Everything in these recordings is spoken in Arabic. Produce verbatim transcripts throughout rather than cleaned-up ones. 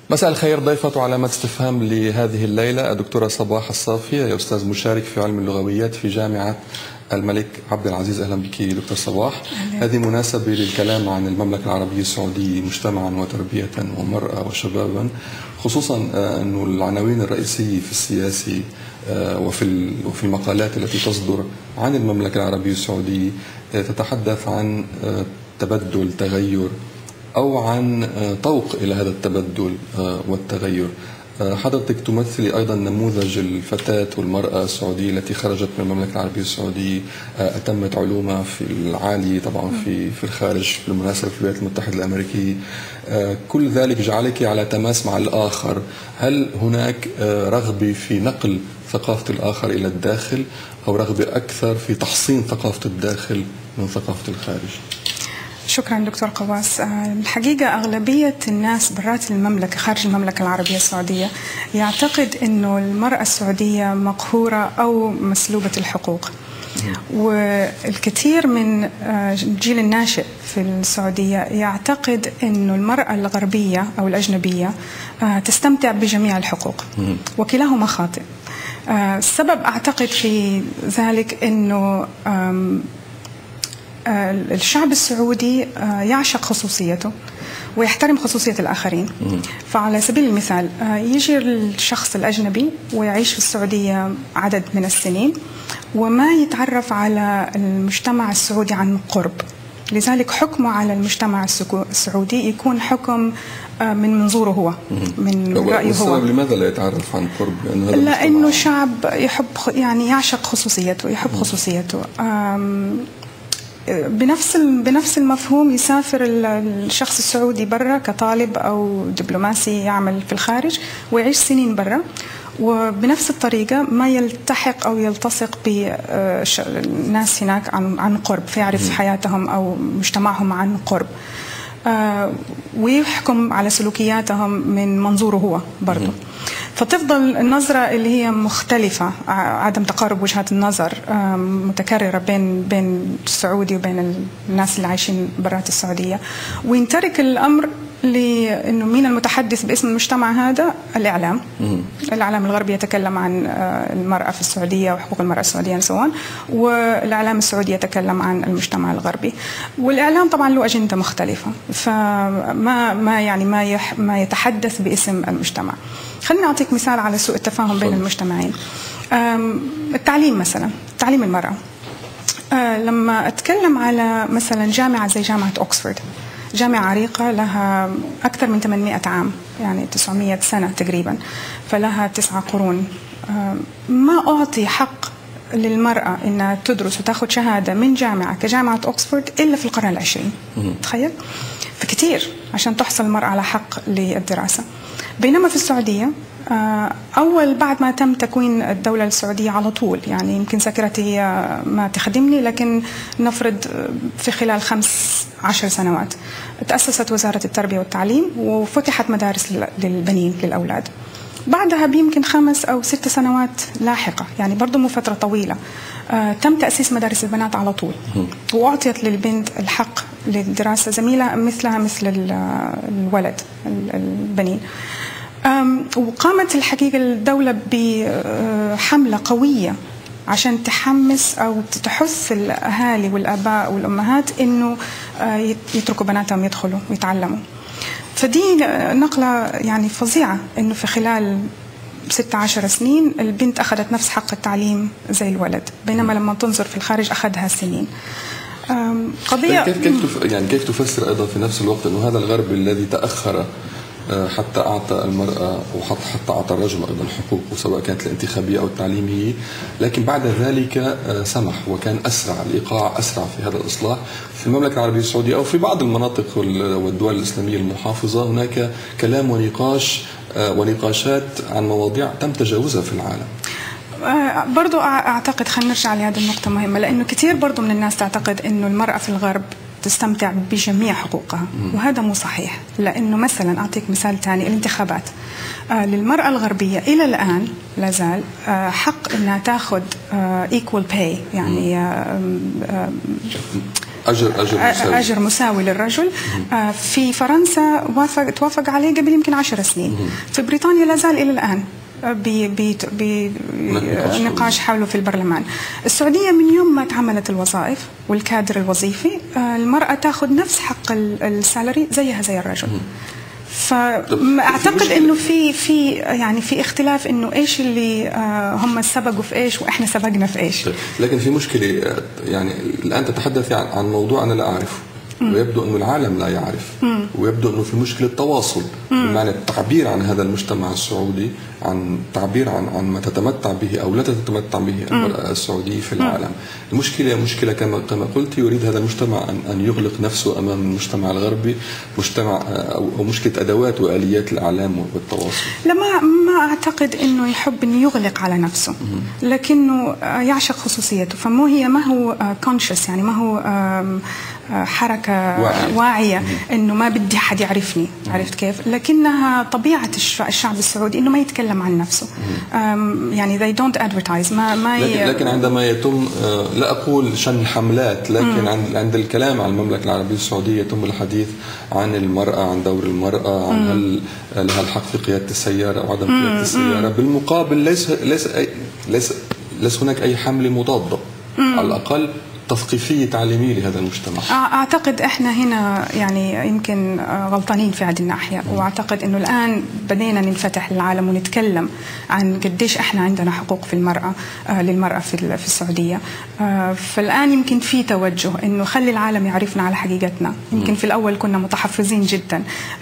مساء الخير. ضيفة علامة استفهام لهذه الليلة الدكتورة صباح الصافي، هي أستاذ مشارك في علم اللغويات في جامعة الملك عبد العزيز. أهلا بك دكتور صباح. هذه مناسبة للكلام عن المملكة العربية السعودية مجتمعا وتربية ومرأة وشبابا، خصوصا أن العناوين الرئيسية في السياسي وفي وفي المقالات التي تصدر عن المملكة العربية السعودية تتحدث عن تبدل، تغير، أو عن طوق إلى هذا التبدل والتغير. حضرتك تمثلي أيضا نموذج الفتاة والمرأة السعودية التي خرجت من المملكة العربية السعودية، أتمت علومها في العالي طبعا في في الخارج، في المناسبة في الولايات المتحدة الأمريكية. كل ذلك جعلك على تماس مع الآخر. هل هناك رغبة في نقل ثقافة الآخر إلى الداخل، أو رغبة أكثر في تحصين ثقافة الداخل من ثقافة الخارج؟ شكرا دكتور قواس. الحقيقة أغلبية الناس برات المملكة خارج المملكة العربية السعودية يعتقد أنه المرأة السعودية مقهورة أو مسلوبة الحقوق، والكثير من الجيل الناشئ في السعودية يعتقد أنه المرأة الغربية أو الأجنبية تستمتع بجميع الحقوق، وكلاهما خاطئ. السبب أعتقد في ذلك أنه الشعب السعودي يعشق خصوصيته ويحترم خصوصية الآخرين. فعلى سبيل المثال يجي الشخص الأجنبي ويعيش في السعودية عدد من السنين وما يتعرف على المجتمع السعودي عن قرب، لذلك حكمه على المجتمع السعودي يكون حكم من منظوره هو، من رأيه هو. لماذا لا يتعرف عن قرب؟ لأنه, لأنه شعب يحب، يعني يعشق خصوصيته، يحب خصوصيته. بنفس بنفس المفهوم يسافر الشخص السعودي برا كطالب أو دبلوماسي يعمل في الخارج ويعيش سنين برا، وبنفس الطريقة ما يلتحق أو يلتصق بالناس هناك عن عن قرب، فيعرف حياتهم أو مجتمعهم عن قرب، ويحكم على سلوكياتهم من منظوره هو برضو. فتفضل النظرة اللي هي مختلفة، عدم تقارب وجهات النظر متكررة بين بين السعودي وبين الناس اللي عايشين برات السعودية، وينترك الأمر لأنه مين المتحدث باسم المجتمع هذا؟ الإعلام. الإعلام الغربي يتكلم عن المرأة في السعودية وحقوق المرأة السعودية سواء، والإعلام السعودي يتكلم عن المجتمع الغربي، والإعلام طبعا له أجندة مختلفة، فما ما يعني ما يح ما يتحدث باسم المجتمع. خليني أعطيك مثال على سوء التفاهم بين المجتمعين. التعليم مثلا، تعليم المرأة. لما أتكلم على مثلا جامعة زي جامعة أوكسفورد، جامعة عريقة لها أكثر من ثمانمئة عام، يعني تسعمئة سنة تقريبا، فلها تسعة قرون. ما أعطي حق للمرأة إنها تدرس وتأخذ شهادة من جامعة كجامعة أوكسفورد إلا في القرن العشرين. تخيل؟ فكتير عشان تحصل المرأة على حق للدراسة. بينما في السعودية أول بعد ما تم تكوين الدولة السعودية على طول، يعني يمكن ذاكرتي ما تخدمني، لكن نفرض في خلال خمس عشر سنوات تأسست وزارة التربية والتعليم وفتحت مدارس للبنين للأولاد. بعدها بيمكن خمس أو ست سنوات لاحقة، يعني برضو مو فترة طويلة، تم تأسيس مدارس البنات على طول، وأعطيت للبنت الحق للدراسة زميلة مثلها مثل الولد البنين. وقامت الحقيقة الدولة بحملة قوية عشان تحمس أو تحث الأهالي والآباء والأمهات إنه يتركوا بناتهم يدخلوا ويتعلموا. فدي نقلة يعني فظيعة، إنه في خلال ستة عشر سنين البنت أخذت نفس حق التعليم زي الولد، بينما لما تنظر في الخارج أخذها سنين. قضية كيف كيف يعني كيف تفسر أيضا في نفس الوقت إنه هذا الغرب الذي تأخر حتى أعطى المرأة وحتى حتى أعطى الرجل أيضا حقوقه سواء كانت الانتخابية أو التعليمية، لكن بعد ذلك سمح وكان أسرع، الإيقاع أسرع في هذا الإصلاح في المملكة العربية السعودية أو في بعض المناطق والدول الإسلامية المحافظة. هناك كلام ونقاش ونقاشات عن مواضيع تم تجاوزها في العالم. برضو أعتقد، خلينا نرجع لهذه النقطة مهمة، لأنه كثير برضو من الناس تعتقد أنه المرأة في الغرب تستمتع بجميع حقوقها، وهذا مو صحيح. لأنه مثلا أعطيك مثال ثاني، الانتخابات. آه للمرأة الغربية إلى الآن لا زال آه حق أنها تأخذ آه equal pay، يعني آه آه أجر أجر مساوي, أجر مساوي للرجل. في فرنسا وافق توافق عليه قبل يمكن عشر سنين. في بريطانيا لا زال إلى الآن بنقاش حوله في البرلمان. السعودية من يوم ما تعملت الوظائف والكادر الوظيفي المرأة تاخذ نفس حق السالري زيها زي الرجل. فاعتقد انه في في يعني في اختلاف انه ايش اللي هم سبقوا في ايش واحنا سبقنا في ايش. لكن في مشكله، يعني الان تتحدث عن موضوع انا لا اعرفه ويبدو انه العالم لا يعرف، ويبدو انه في مشكله تواصل بمعنى التعبير عن هذا المجتمع السعودي، عن تعبير عن عن ما تتمتع به او لا تتمتع به المرأة السعودية في العالم. المشكله مشكله كما كما قلت، يريد هذا المجتمع ان ان يغلق نفسه امام المجتمع الغربي، مجتمع او, أو مشكله ادوات واليات الاعلام والتواصل. لا، ما ما اعتقد انه يحب انه يغلق على نفسه، لكنه يعشق خصوصيته. فمو هي ما هو كونشس، يعني ما هو حركة واعية, واعية إنه ما بدي حد يعرفني، عرفت كيف؟ لكنها طبيعة الشعب السعودي إنه ما يتكلم عن نفسه. يعني they don't advertise. ما ما لكن, لكن عندما يتم، لا أقول شن حملات، لكن عند عند الكلام عن المملكة العربية السعودية يتم الحديث عن المرأة، عن دور المرأة، عن هل لها الحق في قيادة السيارة أو عدم قيادة السيارة. بالمقابل ليس ليس ليس ليس هناك أي حملة مضادة، على الأقل تثقيفية تعليمية لهذا المجتمع. أعتقد إحنا هنا يعني يمكن غلطانين في هذه الناحية، وأعتقد إنه الآن بدينا ننفتح للعالم ونتكلم عن قديش إحنا عندنا حقوق في المرأة للمرأة في في السعودية. فالآن يمكن في توجه إنه خلي العالم يعرفنا على حقيقتنا. يمكن في الأول كنا متحفظين جدا،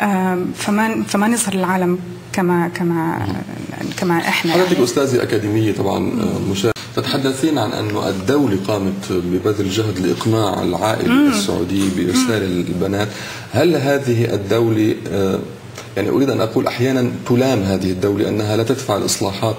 فما فما نظهر للعالم كما كما كما إحنا. حضرتك يعني أستاذة أكاديمية طبعا مشاركة، تتحدثين عن أن الدولة قامت ببذل جهد لإقناع العائلة السعودية بإرسال البنات. هل هذه الدولة، يعني أريد أن أقول أحيانا تلام هذه الدولة أنها لا تدفع الإصلاحات،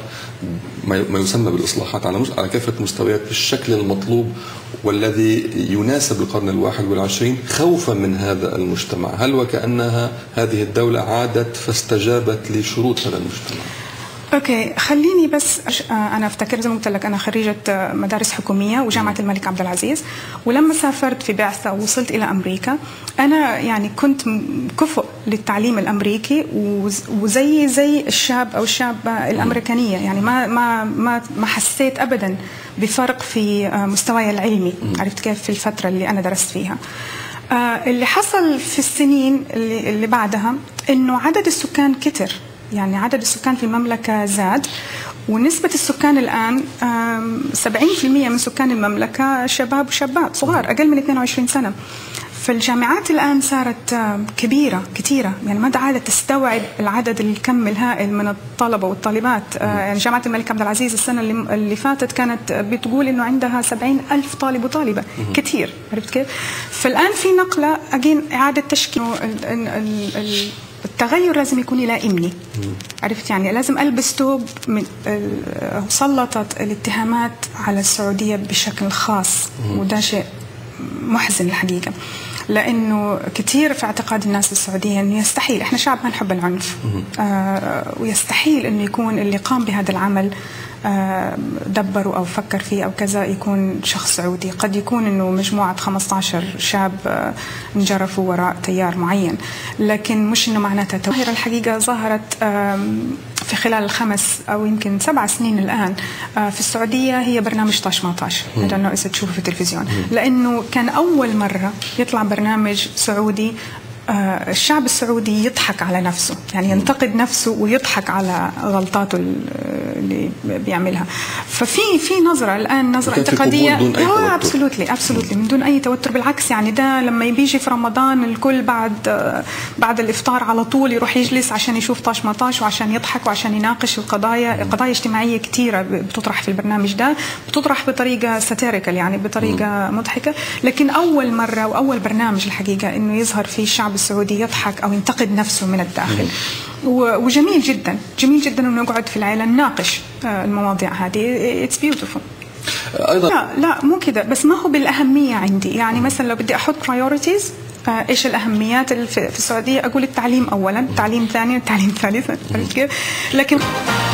ما يسمى بالإصلاحات على على كافة مستويات بالشكل المطلوب والذي يناسب القرن الواحد والعشرين، خوفا من هذا المجتمع؟ هل وكأنها هذه الدولة عادت فاستجابت لشروط هذا المجتمع؟ اوكي، خليني بس انا افتكر زي ما قلت لك انا خريجه مدارس حكوميه وجامعه الملك عبد العزيز، ولما سافرت في بعثه ووصلت الى امريكا انا يعني كنت كفؤ للتعليم الامريكي، وزي زي الشاب او الشابه الامريكانيه، يعني ما ما ما ما حسيت ابدا بفرق في مستواي العلمي، عرفت كيف، في الفتره اللي انا درست فيها. اللي حصل في السنين اللي, اللي بعدها انه عدد السكان كتر، يعني عدد السكان في المملكة زاد، ونسبة السكان الآن سبعين بالمئة من سكان المملكة شباب وشابات صغار أقل من اثنين وعشرين سنة. فالجامعات الآن صارت كبيرة كثيرة، يعني ما عادت تستوعب العدد الكم الهائل من الطلبة والطالبات. يعني جامعة الملك عبد العزيز السنة اللي فاتت كانت بتقول إنه عندها سبعين ألف طالب وطالبة، كثير، عرفت كيف؟ فالآن في نقلة أجين إعادة تشكيل. التغير لازم يكون يلائمني، عرفت، يعني لازم ألبس ثوب. سلطت الاتهامات على السعودية بشكل خاص، وده شيء محزن الحقيقة، لأنه كثير في اعتقاد الناس السعودية أنه يستحيل، إحنا شعب ما نحب العنف، آه ويستحيل أنه يكون اللي قام بهذا العمل آه دبروا أو فكر فيه أو كذا يكون شخص سعودي. قد يكون أنه مجموعة خمسة عشر شاب آه انجرفوا وراء تيار معين، لكن مش أنه معناتها ظاهرة. الحقيقة ظهرت آه في خلال الخمس أو يمكن سبع سنين الآن في السعودية هي برنامج طاش ما طاش، I don't know إذا تشوفه في التلفزيون، لأنه كان أول مرة يطلع برنامج سعودي الشعب السعودي يضحك على نفسه، يعني ينتقد نفسه ويضحك على غلطاته اللي بيعملها. ففي في نظرة الآن، نظرة انتقادية، لا ابسولوتلي ابسولوتلي من دون أي توتر. بالعكس، يعني ده لما بيجي في رمضان الكل بعد بعد الإفطار على طول يروح يجلس عشان يشوف طاش ما طاش، وعشان يضحك وعشان يناقش القضايا. قضايا اجتماعية كثيرة بتطرح في البرنامج ده، بتطرح بطريقة ساتيريكال، يعني بطريقة مضحكة. لكن أول مرة وأول برنامج الحقيقة إنه يظهر فيه الشعب السعودي يضحك أو ينتقد نفسه من الداخل، وجميل جدا جميل جدا إنه نقعد في العائلة نناقش المواضيع هذه. It's beautiful. أيضا لا لا مو كده، بس ما هو بالأهمية عندي. يعني مثلا لو بدي أحط priorities، ايش الاهميات في السعوديه؟ اقول التعليم اولا، التعليم ثانيا، التعليم ثالثا، لكن